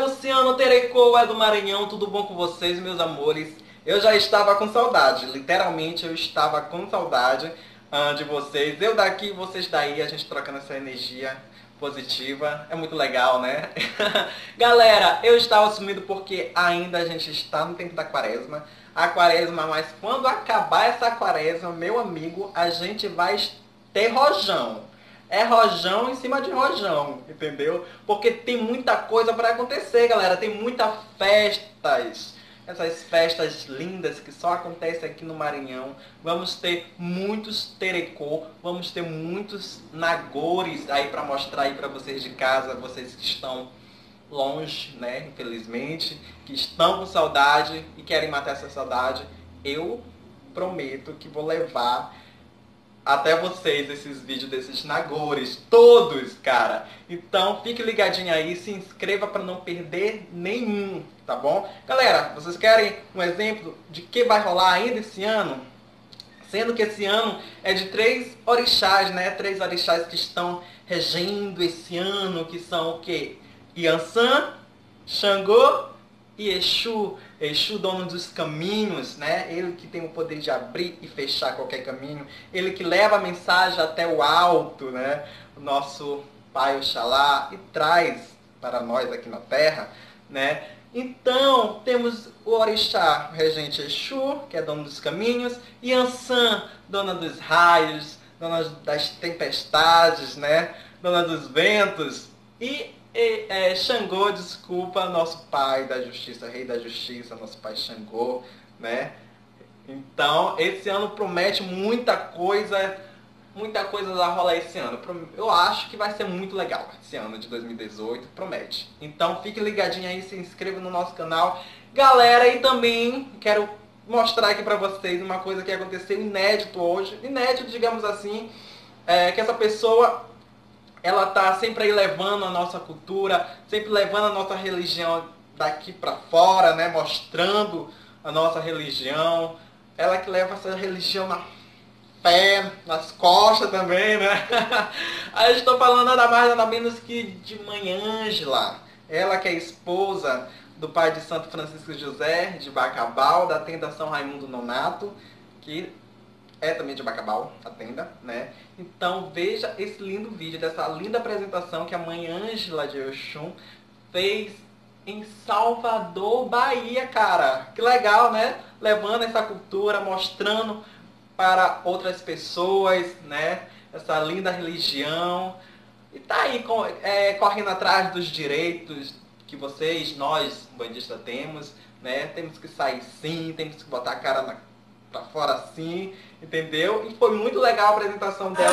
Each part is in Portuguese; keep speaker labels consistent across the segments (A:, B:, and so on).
A: Luciano Terecô é do Maranhão, tudo bom com vocês, meus amores? Eu já estava com saudade, literalmente eu estava com saudade de vocês. Eu daqui, vocês daí, a gente trocando essa energia positiva. É muito legal, né? Galera, eu estava sumido porque ainda a gente está no tempo da quaresma. A quaresma, mas quando acabar essa quaresma, meu amigo, a gente vai ter rojão. É rojão em cima de rojão, entendeu? Porque tem muita coisa para acontecer, galera. Tem muitas festas. Essas festas lindas que só acontecem aqui no Maranhão. Vamos ter muitos terecô, vamos ter muitos nagores aí para mostrar aí para vocês de casa, vocês que estão longe, né, infelizmente, que estão com saudade e querem matar essa saudade. Eu prometo que vou levar até vocês esses vídeos desses nagores, todos, cara. Então fique ligadinho aí, se inscreva para não perder nenhum, tá bom? Galera, vocês querem um exemplo de que vai rolar ainda esse ano? Sendo que esse ano é de 3 orixás, né? 3 orixás que estão regendo esse ano, que são o quê? Iansã, Xangô e Exu. Exu, dono dos caminhos, né? Ele que tem o poder de abrir e fechar qualquer caminho. Ele que leva a mensagem até o alto, né? O nosso Pai Oxalá, e traz para nós aqui na Terra, né? Então, temos o orixá, o regente Exu, que é dono dos caminhos, e Iansã, dona dos raios, dona das tempestades, né? Dona dos ventos, e Xangô, desculpa, nosso pai da justiça, rei da justiça, nosso pai Xangô, né? Então, esse ano promete muita coisa vai rolar esse ano. Eu acho que vai ser muito legal esse ano de 2018, promete. Então, fique ligadinho aí, se inscreva no nosso canal. Galera, e também quero mostrar aqui pra vocês uma coisa que aconteceu inédito hoje. Inédito, digamos assim, que essa pessoa ela tá sempre aí levando a nossa cultura, sempre levando a nossa religião daqui para fora, né? Mostrando a nossa religião. Ela que leva essa religião na pé, nas costas também, né? Aí eu estou falando nada mais nada menos que de Mãe Ângela. Ela que é esposa do pai de Santo Francisco José de Bacabal, da tenda São Raimundo Nonato, que é também de Bacabal, a tenda, né? Então veja esse lindo vídeo, dessa linda apresentação que a Mãe Ângela de Oxum fez em Salvador, Bahia, cara. Que legal, né? Levando essa cultura, mostrando para outras pessoas, né? Essa linda religião. E tá aí correndo atrás dos direitos que vocês, nós, bandistas, temos, né? Temos que sair sim, temos que botar a cara pra fora assim, entendeu? E foi muito legal a apresentação dela.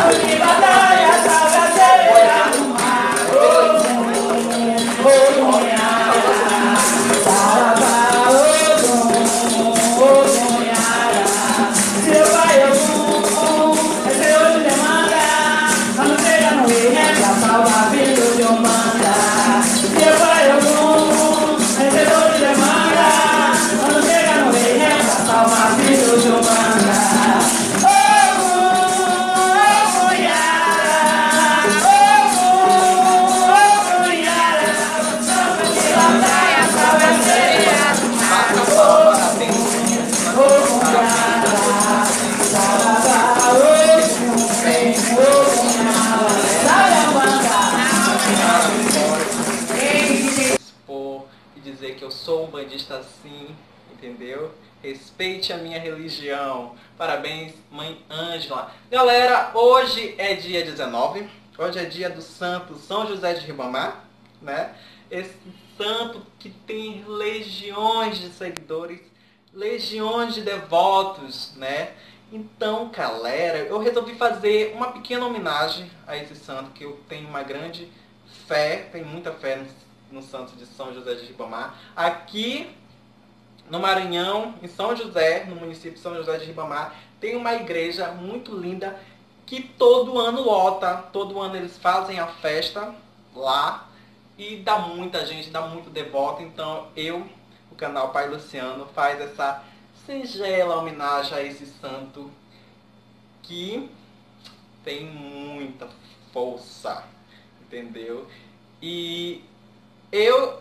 A: E dizer que eu sou um bandista sim, entendeu? Respeite a minha religião. Parabéns, Mãe Ângela. Galera, hoje é dia 19. Hoje é dia do santo São José de Ribamar, né? Esse santo que tem legiões de seguidores, legiões de devotos, né? Então, galera, eu resolvi fazer uma pequena homenagem a esse santo, que eu tenho uma grande fé, tenho muita fé no santo de São José de Ribamar. Aqui no Maranhão, em São José, no município de São José de Ribamar, tem uma igreja muito linda que todo ano lota. Todo ano eles fazem a festa lá e dá muita gente, dá muito devoto. Então o canal Pai Luciano, faz essa singela homenagem a esse santo que tem muita força, entendeu? E eu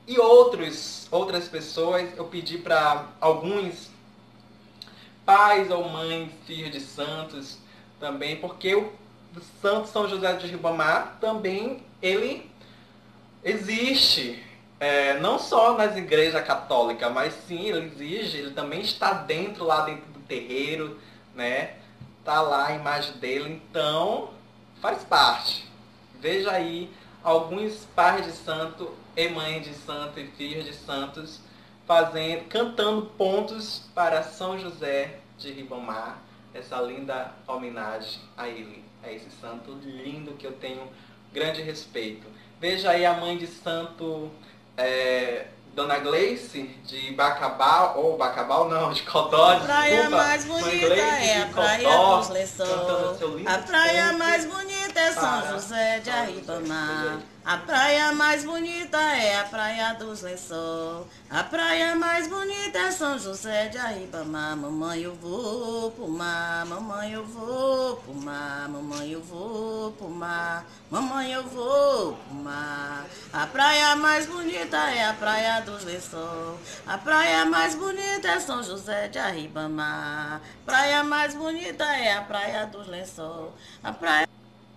A: E outras pessoas, eu pedi para alguns pais ou mães, filhos de santos também, porque o Santo São José de Ribamar também, ele existe, não só nas igrejas católicas, mas sim, ele exige, ele também está lá dentro do terreiro, né? Tá lá a imagem dele, então faz parte. Veja aí alguns pais de santo e mães de santo e filhos de santos cantando pontos para São José de Ribamar, essa linda homenagem a ele, a esse santo lindo que eu tenho grande respeito. Veja aí a mãe de santo Dona Gleice de Bacabal, ou Bacabal não, de Codó,
B: A praia
A: desculpa.
B: mais
A: Mãe
B: bonita
A: Gleice
B: é a
A: de
B: praia
A: Codó,
B: dos
A: cantando
B: Lençóis.
A: seu lindo
B: A praia
A: ponto
B: mais bonita é São
A: para
B: José de
A: São José. Veja
B: Arribamar.
A: aí.
B: A praia mais bonita é a praia dos Lençóis. A praia mais bonita é São José de Arribamar. Mamãe, eu vou pro mar. Mamãe, eu vou pro mar. Mamãe, eu vou pro mar. Mamãe, eu vou pro mar. A praia mais bonita é a praia dos Lençóis. A praia mais bonita é São José de Arribamar. Praia mais bonita é a praia dos Lençóis. A praia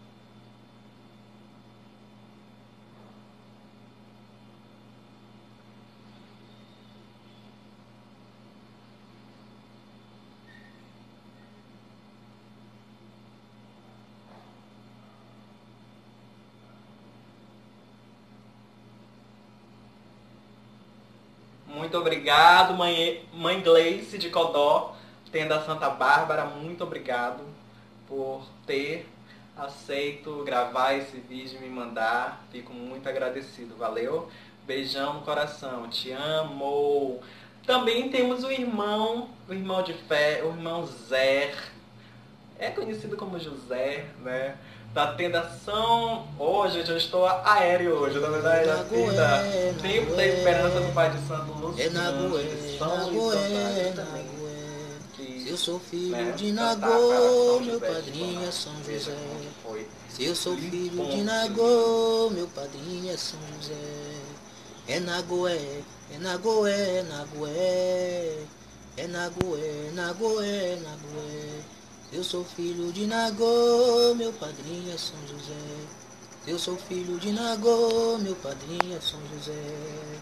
A: Muito obrigado, mãe Gleice de Codó, tenda Santa Bárbara, muito obrigado por ter aceito gravar esse vídeo e me mandar. Fico muito agradecido, valeu? Beijão no coração, te amo. Também temos o irmão de fé, o irmão Zé, é conhecido como José, né? Da tendação. Hoje eu estou aéreo hoje, na verdade, a tenda Tempo da Esperança do Pai de Santo Luciano, de São Luís Gonzaga também.
B: Se eu sou filho
A: Né,
B: de
A: cantar para São
B: Nagô, meu
A: José de
B: padrinho é
A: Ribamar.
B: São
A: Veja
B: José.
A: como que foi.
B: Se eu sou filho de
A: Pontos que ele me mandou.
B: Nagô, meu padrinho é São José. É Nagoé, é Nagoé, é Nagoé. É Nagoé, Nagoé, Nagoé. Se eu sou filho de Nagô, meu padrinho é São José. Se eu sou filho de Nagô, meu padrinho é São José.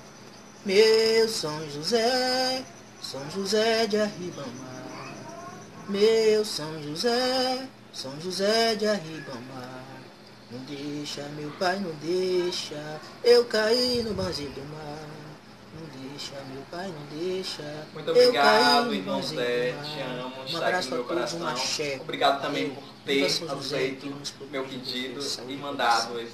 B: Meu São José, São José de Arribamar. Meu São José, São José de Arribamar. Não deixa, meu pai, não deixa eu cair no banzeiro do mar. Não deixa, meu pai, não deixa
A: Muito
B: eu cair
A: obrigado,
B: no
A: irmão
B: banzeiro do
A: Zé. Te
B: mar.
A: amo,
B: Um
A: está aqui
B: abraço
A: no
B: a
A: meu
B: todos, um
A: coração.
B: axé.
A: Obrigado também
B: Valeu.
A: por
B: Viva
A: ter
B: São José, que
A: aceito
B: ele nos
A: meu
B: proteja,
A: pedido
B: saúde
A: e
B: e proteção.
A: mandado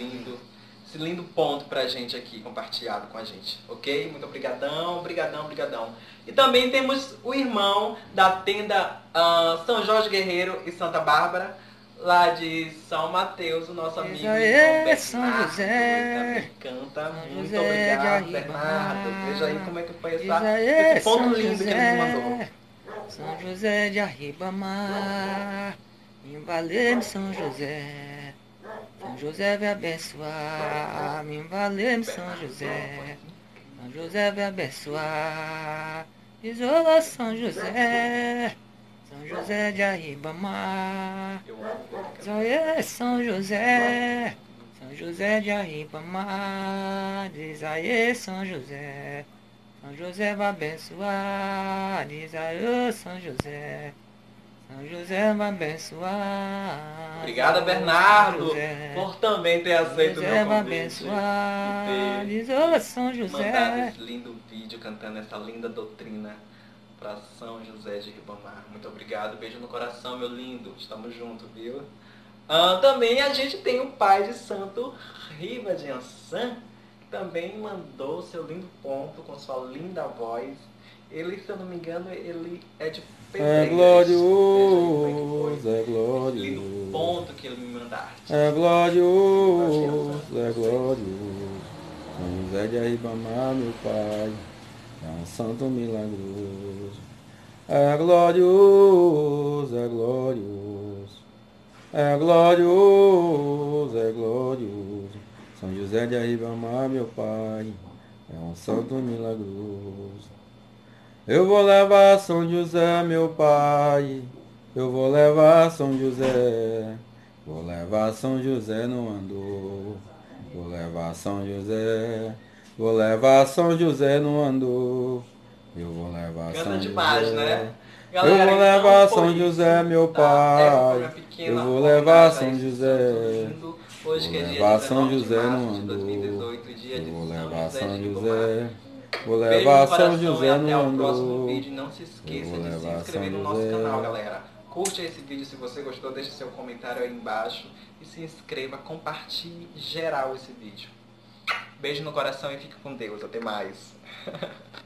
A: esse lindo ponto pra gente aqui, compartilhado com a gente. Ok? Muito obrigadão, brigadão, brigadão. E também temos o irmão da tenda São Jorge Guerreiro e Santa Bárbara, lá de São Mateus, o nosso amigo irmão
B: Aê, São
A: Bernardo. Ele
B: José,
A: também canta.
B: São
A: Muito
B: José de
A: obrigado, Bernardo. Veja aí
B: Arribamar.
A: como é que foi
B: Diz
A: esse
B: aê,
A: ponto
B: São
A: lindo que ele me mandou.
B: José, São José de Arribamar. Me valer, São José. São José vai abençoar. Me valer, São José. São José vai abençoar. Diz ô São José. São José de Arribamar.
A: Eu amo ver ele
B: Diz
A: cantar.
B: aê, São José. São José de Arribamar. Diz aê, São José. São José vai abençoar. Diz aê, São José. São José vai abençoar.
A: Obrigado,
B: São
A: Bernardo,
B: José.
A: por também ter
B: São
A: aceito o meu
B: José vai
A: convite e
B: abençoar.
A: ter
B: Diz ô São
A: mandado
B: José.
A: esse lindo vídeo cantando essa linda doutrina para São José de Ribamar. Muito obrigado, beijo no coração, meu lindo. Estamos juntos, viu? Também a gente tem o pai de Santo Riva de Ançã, que também mandou seu lindo ponto com sua linda voz. Ele, se eu não me engano, ele é de
C: É
A: Pedreiras.
C: glorioso, é
A: Esse lindo
C: glorioso,
A: ponto que ele me mandaste.
C: é glorioso, é glorioso. São José de Arribamar, meu pai, é um santo milagroso. É glorioso, é glorioso, é glorioso, é glorioso. São José de Arribamar, meu pai, é um santo milagroso. Eu vou levar São José, meu pai, eu vou levar São José, vou levar São José no andor, vou levar São José, vou levar São José no andor, eu vou levar
A: Canta
C: São
A: demais,
C: José.
A: né?
C: Eu
A: Galera,
C: vou
A: então
C: levar
A: foi
C: São José,
A: isso,
C: meu
A: tá? Essa foi minha
C: pai, eu
A: pequena
C: vou levar
A: homenagem a
C: São
A: esse santo
C: José,
A: lindo. Hoje
C: vou
A: que é dia
C: levar São
A: 19 de
C: José
A: março
C: no
A: de
C: andor,
A: 2018, dia
C: eu
A: de
C: vou
A: São
C: levar
A: José de
C: São
A: Ribamar.
C: José, vou
A: Beijo no
C: levar São
A: coração e
C: José
A: até
C: no
A: o próximo
C: andor,
A: vídeo. Não se
C: eu
A: esqueça
C: vou
A: de se
C: levar
A: inscrever
C: São
A: no nosso canal,
C: José.
A: galera. Curte esse vídeo se você gostou, deixe seu comentário aí embaixo e se inscreva, compartilhe geral esse vídeo. Beijo no coração e fique com Deus. Até mais.